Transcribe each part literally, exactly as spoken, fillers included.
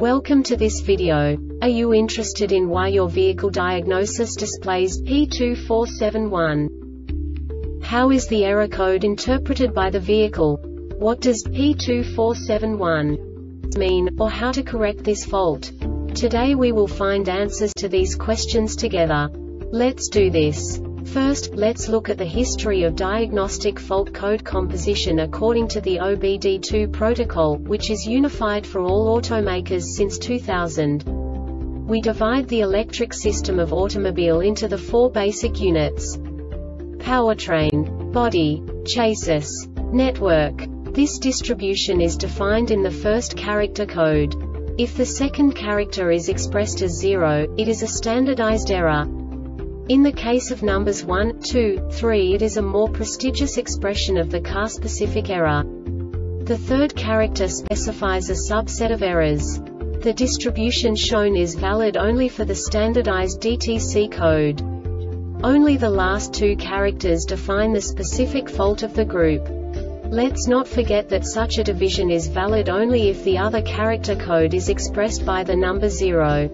Welcome to this video. Are you interested in why your vehicle diagnosis displays P two four seven one? How is the error code interpreted by the vehicle? What does P two four seven one mean, or how to correct this fault? Today we will find answers to these questions together. Let's do this. First, let's look at the history of diagnostic fault code composition according to the O B D two protocol, which is unified for all automakers since two thousand. We divide the electric system of automobile into the four basic units: powertrain, body, chassis, network. This distribution is defined in the first character code. If the second character is expressed as zero, it is a standardized error. In the case of numbers one, two, three, it is a more prestigious expression of the car-specific error. The third character specifies a subset of errors. The distribution shown is valid only for the standardized D T C code. Only the last two characters define the specific fault of the group. Let's not forget that such a division is valid only if the other character code is expressed by the number zero.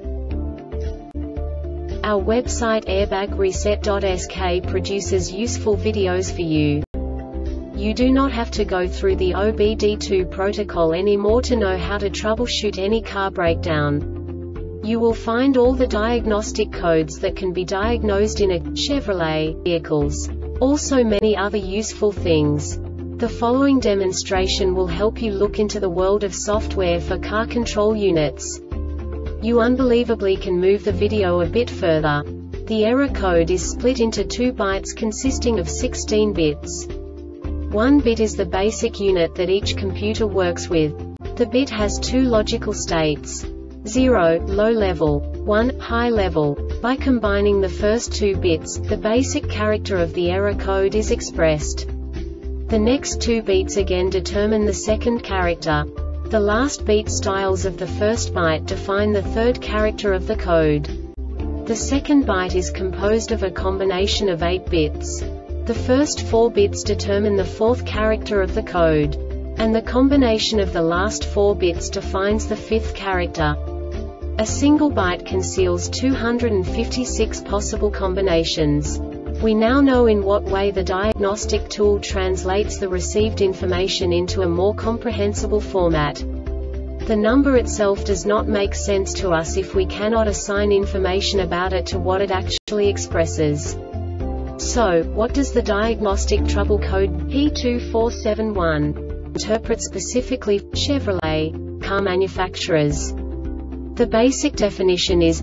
Our website airbag reset dot S K produces useful videos for you. You do not have to go through the O B D two protocol anymore to know how to troubleshoot any car breakdown. You will find all the diagnostic codes that can be diagnosed in a Chevrolet vehicles. Also many other useful things. The following demonstration will help you look into the world of software for car control units. You unbelievably can move the video a bit further. The error code is split into two bytes consisting of sixteen bits. One bit is the basic unit that each computer works with. The bit has two logical states: zero, low level, one, high level. By combining the first two bits, the basic character of the error code is expressed. The next two bits again determine the second character. The last beat styles of the first byte define the third character of the code. The second byte is composed of a combination of eight bits. The first four bits determine the fourth character of the code. And the combination of the last four bits defines the fifth character. A single byte conceals two hundred fifty-six possible combinations. We now know in what way the diagnostic tool translates the received information into a more comprehensible format. The number itself does not make sense to us if we cannot assign information about it to what it actually expresses. So, what does the diagnostic trouble code P two four seven one interpret specifically for Chevrolet car manufacturers? The basic definition is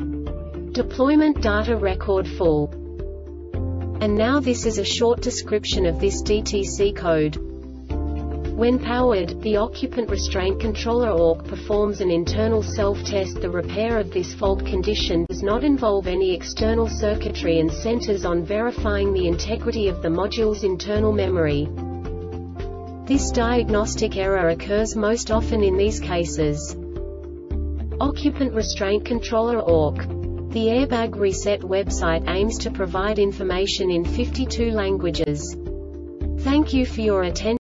deployment data record full. And now this is a short description of this D T C code. When powered, the occupant restraint controller O R C performs an internal self-test. The repair of this fault condition does not involve any external circuitry and centers on verifying the integrity of the module's internal memory. This diagnostic error occurs most often in these cases: occupant restraint controller O R C. The Airbag Reset website aims to provide information in fifty-two languages. Thank you for your attention.